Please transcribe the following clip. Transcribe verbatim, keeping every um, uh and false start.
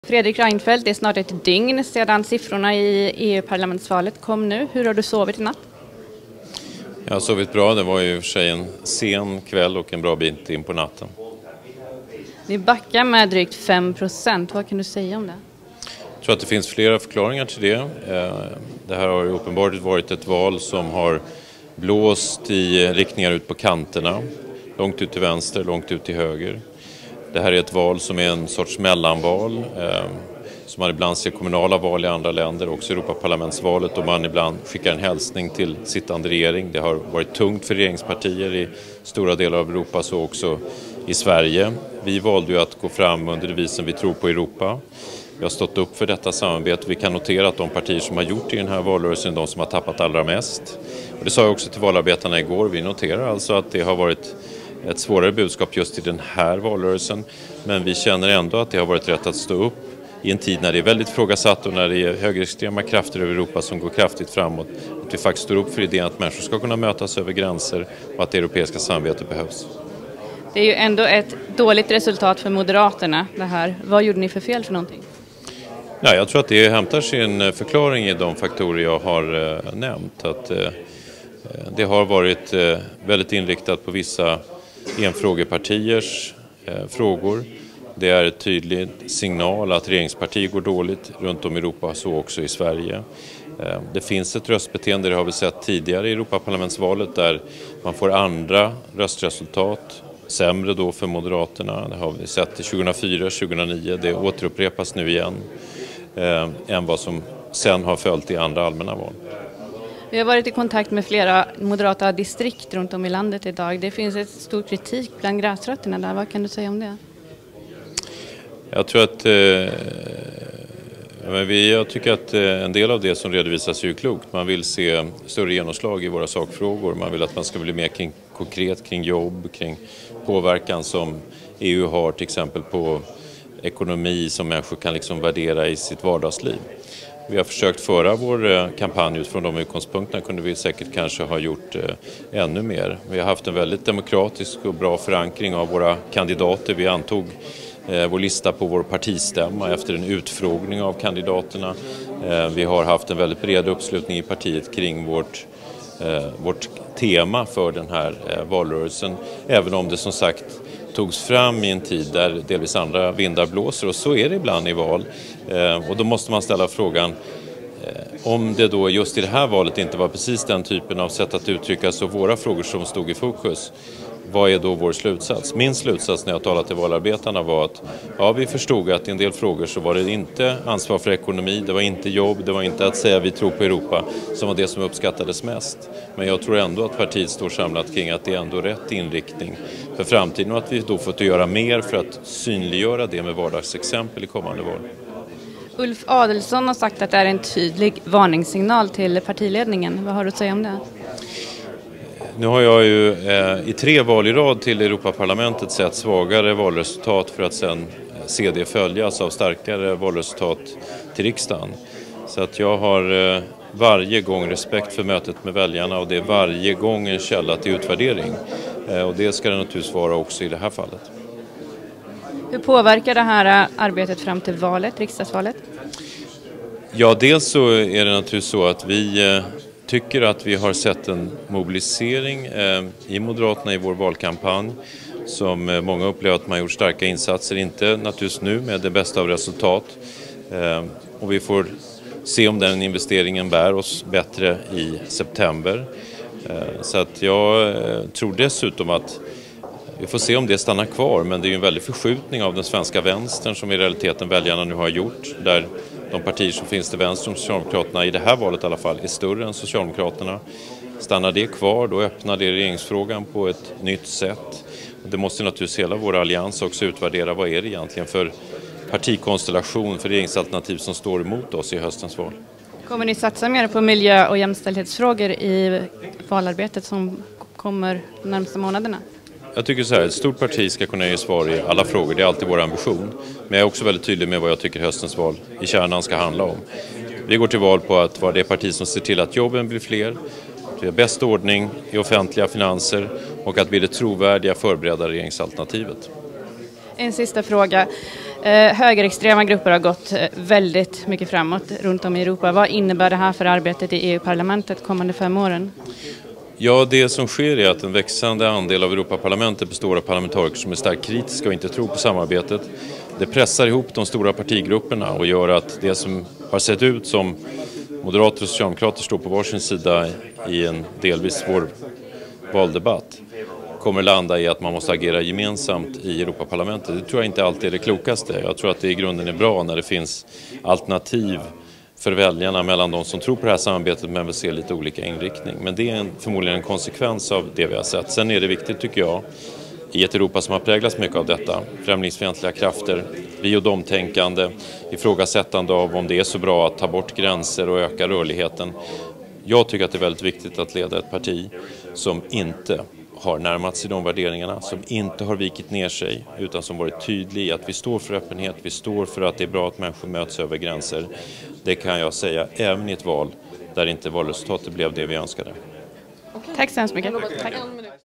Fredrik Reinfeldt, det är snart ett dygn sedan siffrorna i E U-parlamentsvalet kom nu. Hur har du sovit i natt? Jag har sovit bra. Det var ju för sig en sen kväll och en bra bit in på natten. Ni backar med drygt fem procent. Vad kan du säga om det? Jag tror att det finns flera förklaringar till det. Det här har ju uppenbart varit ett val som har blåst i riktningar ut på kanterna. Långt ut till vänster, långt ut till höger. Det här är ett val som är en sorts mellanval. Som man ibland ser kommunala val i andra länder, också Europaparlamentsvalet, och man ibland skickar en hälsning till sittande regering. Det har varit tungt för regeringspartier i stora delar av Europa, så också i Sverige. Vi valde ju att gå fram under devisen Vi tror på Europa. Vi har stått upp för detta samarbete. Vi kan notera att de partier som har gjort det i den här valrörelsen är de som har tappat allra mest. Och det sa jag också till valarbetarna igår. Vi noterar alltså att det har varit ett svårare budskap just i den här valrörelsen. Men vi känner ändå att det har varit rätt att stå upp i en tid när det är väldigt frågasatt och när det är högerextrema krafter över Europa som går kraftigt framåt. Att vi faktiskt står upp för idén att människor ska kunna mötas över gränser och att det europeiska samarbetet behövs. Det är ju ändå ett dåligt resultat för Moderaterna det här. Vad gjorde ni för fel för någonting? Ja, jag tror att det hämtar sin förklaring i de faktorer jag har eh, nämnt. Att eh, det har varit eh, väldigt inriktat på vissa enfrågepartiers eh, frågor. Det är ett tydlig signal att regeringspartier går dåligt runt om i Europa, så också i Sverige. Eh, det finns ett röstbeteende, det har vi sett tidigare i Europaparlamentsvalet, där man får andra röstresultat. Sämre då för Moderaterna, det har vi sett tjugohundrafyra tjugohundranio, det återupprepas nu igen eh, än vad som sen har följt i andra allmänna val. Vi har varit i kontakt med flera moderata distrikt runt om i landet idag. Det finns ett stor kritik bland gräsrötterna där. Vad kan du säga om det? Jag tror att eh, men vi, jag tycker att en del av det som redovisas är ju klokt. Man vill se större genomslag i våra sakfrågor. Man vill att man ska bli mer kring, konkret kring jobb, kring påverkan som E U har till exempel på ekonomi som människor kan liksom värdera i sitt vardagsliv. Vi har försökt föra vår kampanj utifrån de utgångspunkterna, kunde vi säkert kanske ha gjort ännu mer. Vi har haft en väldigt demokratisk och bra förankring av våra kandidater. Vi antog vår lista på vår partistämma efter en utfrågning av kandidaterna. Vi har haft en väldigt bred uppslutning i partiet kring vårt, vårt tema för den här valrörelsen. Även om det som sagt togs fram i en tid där delvis andra vindar blåser, och så är det ibland i val. Och då måste man ställa frågan, om det då just i det här valet inte var precis den typen av sätt att uttrycka så våra frågor som stod i fokus. Vad är då vår slutsats? Min slutsats när jag talade till valarbetarna var att ja, vi förstod att i en del frågor så var det inte ansvar för ekonomi, det var inte jobb, det var inte att säga vi tror på Europa som var det som uppskattades mest. Men jag tror ändå att partiet står samlat kring att det är ändå rätt inriktning för framtiden och att vi då får göra mer för att synliggöra det med vardagsexempel i kommande val. Ulf Adelsohn har sagt att det är en tydlig varningssignal till partiledningen. Vad har du att säga om det? Nu har jag ju eh, i tre val i rad till Europaparlamentet sett svagare valresultat för att sen se det följas av starkare valresultat till riksdagen. Så att jag har eh, varje gång respekt för mötet med väljarna, och det är varje gång en källa till utvärdering. Eh, och det ska det naturligtvis vara också i det här fallet. Hur påverkar det här arbetet fram till valet, riksdagsvalet? Ja, dels så är det naturligtvis så att vi eh, tycker att vi har sett en mobilisering eh, i Moderaterna i vår valkampanj som eh, många upplever att man har gjort starka insatser, inte naturligtvis nu med det bästa av resultat. Eh, och vi får se om den investeringen bär oss bättre i september. Eh, så att jag eh, tror dessutom att vi får se om det stannar kvar, men det är ju en väldig förskjutning av den svenska vänstern som i realiteten väljarna nu har gjort, där de partier som finns till vänster om Socialdemokraterna i det här valet i alla fall är större än Socialdemokraterna. Stannar det kvar, då öppnar det regeringsfrågan på ett nytt sätt. Det måste naturligtvis hela vår allians också utvärdera. Vad är det egentligen för partikonstellation, för regeringsalternativ som står emot oss i höstens val? Kommer ni satsa mer på miljö- och jämställdhetsfrågor i valarbetet som kommer de närmaste månaderna? Jag tycker så här, ett stort parti ska kunna ge svar i alla frågor, det är alltid vår ambition. Men jag är också väldigt tydlig med vad jag tycker höstens val i kärnan ska handla om. Vi går till val på att vara det parti som ser till att jobben blir fler, att vi har bäst ordning i offentliga finanser och att bli det trovärdiga förberedda regeringsalternativet. En sista fråga. Eh, högerextrema grupper har gått eh, väldigt mycket framåt runt om i Europa. Vad innebär det här för arbetet i E U-parlamentet kommande fem åren? Ja, det som sker är att en växande andel av Europaparlamentet består av parlamentariker som är starkt kritiska och inte tror på samarbetet. Det pressar ihop de stora partigrupperna och gör att det som har sett ut som moderater och socialdemokrater står på varsin sida i en delvis svår valdebatt kommer landa i att man måste agera gemensamt i Europaparlamentet. Det tror jag inte alltid är det klokaste. Jag tror att det i grunden är bra när det finns alternativ för väljarna mellan de som tror på det här samarbetet men vill se lite olika inriktning. Men det är en, förmodligen en konsekvens av det vi har sett. Sen är det viktigt, tycker jag, i ett Europa som har präglats mycket av detta, främlingsfientliga krafter, vi och domtänkande, ifrågasättande av om det är så bra att ta bort gränser och öka rörligheten. Jag tycker att det är väldigt viktigt att leda ett parti som inte har närmat sig de värderingarna, som inte har vikit ner sig utan som varit tydlig i att vi står för öppenhet, vi står för att det är bra att människor möts över gränser. Det kan jag säga även i ett val där inte valresultatet blev det vi önskade. Tack så hemskt mycket. Tack.